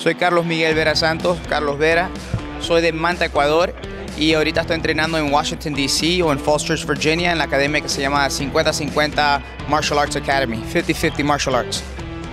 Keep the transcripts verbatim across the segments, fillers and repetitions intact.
Soy Carlos Miguel Vera Santos, Carlos Vera. Soy de Manta, Ecuador. Y ahorita estoy entrenando en Washington, D C o en Falls Church, Virginia, en la academia que se llama cincuenta cincuenta Martial Arts Academy, cincuenta cincuenta Martial Arts.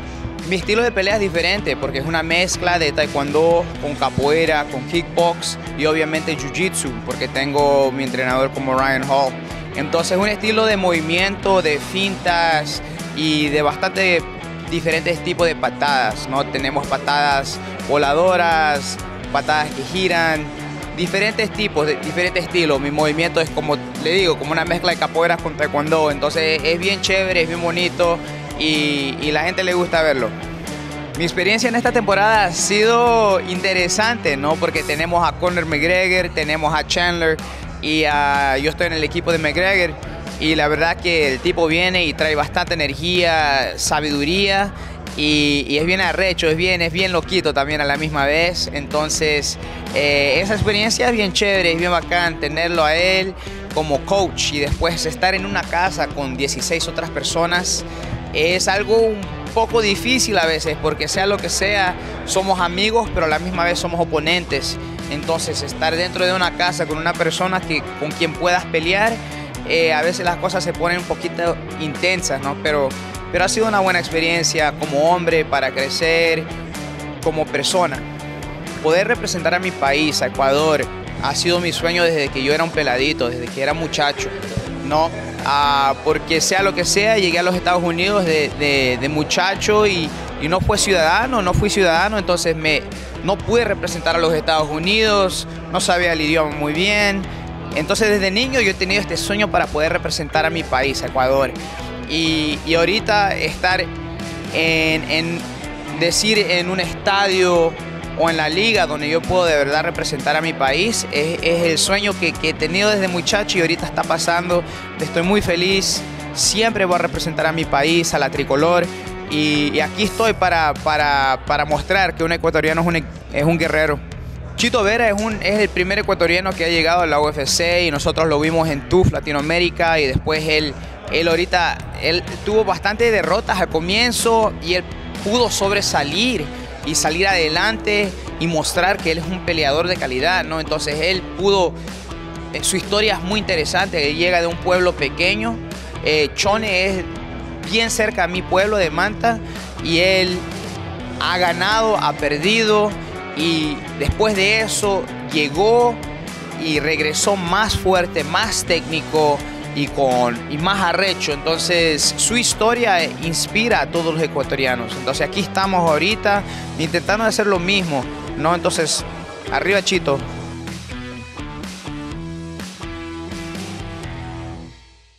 Mi estilo de pelea es diferente porque es una mezcla de taekwondo con capoeira, con kickbox y obviamente jiu-jitsu, porque tengo mi entrenador como Ryan Hall. Entonces es un estilo de movimiento, de fintas y de bastante diferentes tipos de patadas, ¿no? Tenemos patadas voladoras, patadas que giran, diferentes tipos, de diferentes estilos. Mi movimiento es, como le digo, como una mezcla de capoeiras con taekwondo. Entonces es bien chévere, es bien bonito y, y la gente le gusta verlo. Mi experiencia en esta temporada ha sido interesante, ¿no? Porque tenemos a Conor McGregor, tenemos a Chandler y a, yo estoy en el equipo de McGregor. Y la verdad que el tipo viene y trae bastante energía, sabiduría y, y es bien arrecho, es bien, es bien loquito también a la misma vez. Entonces eh, esa experiencia es bien chévere, es bien bacán tenerlo a él como coach y después estar en una casa con dieciséis otras personas. Es algo un poco difícil a veces porque sea lo que sea, somos amigos pero a la misma vez somos oponentes. Entonces estar dentro de una casa con una persona que, con quien puedas pelear, Eh, a veces las cosas se ponen un poquito intensas, ¿no? Pero, pero ha sido una buena experiencia como hombre para crecer como persona. Poder representar a mi país, a Ecuador, ha sido mi sueño desde que yo era un peladito, desde que era muchacho, ¿no? Ah, porque sea lo que sea, llegué a los Estados Unidos de, de, de muchacho y, y no fui ciudadano, no fui ciudadano, entonces me, no pude representar a los Estados Unidos, no sabía el idioma muy bien. Entonces desde niño yo he tenido este sueño para poder representar a mi país, a Ecuador. Y, y ahorita estar en, en decir en un estadio o en la liga donde yo puedo de verdad representar a mi país es, es el sueño que, que he tenido desde muchacho y ahorita está pasando. Estoy muy feliz, siempre voy a representar a mi país, a la tricolor. Y, y aquí estoy para, para, para mostrar que un ecuatoriano es un, es un guerrero. Chito Vera es, un, es el primer ecuatoriano que ha llegado a la U F C y nosotros lo vimos en T U F Latinoamérica y después él, él ahorita él tuvo bastantes derrotas al comienzo y él pudo sobresalir y salir adelante y mostrar que él es un peleador de calidad, ¿no? Entonces él pudo, su historia es muy interesante, él llega de un pueblo pequeño, eh, Chone es bien cerca a mi pueblo de Manta y él ha ganado, ha perdido. Y después de eso llegó y regresó más fuerte, más técnico y, con, y más arrecho. Entonces su historia inspira a todos los ecuatorianos. Entonces aquí estamos ahorita intentando hacer lo mismo, ¿no? Entonces, arriba Chito.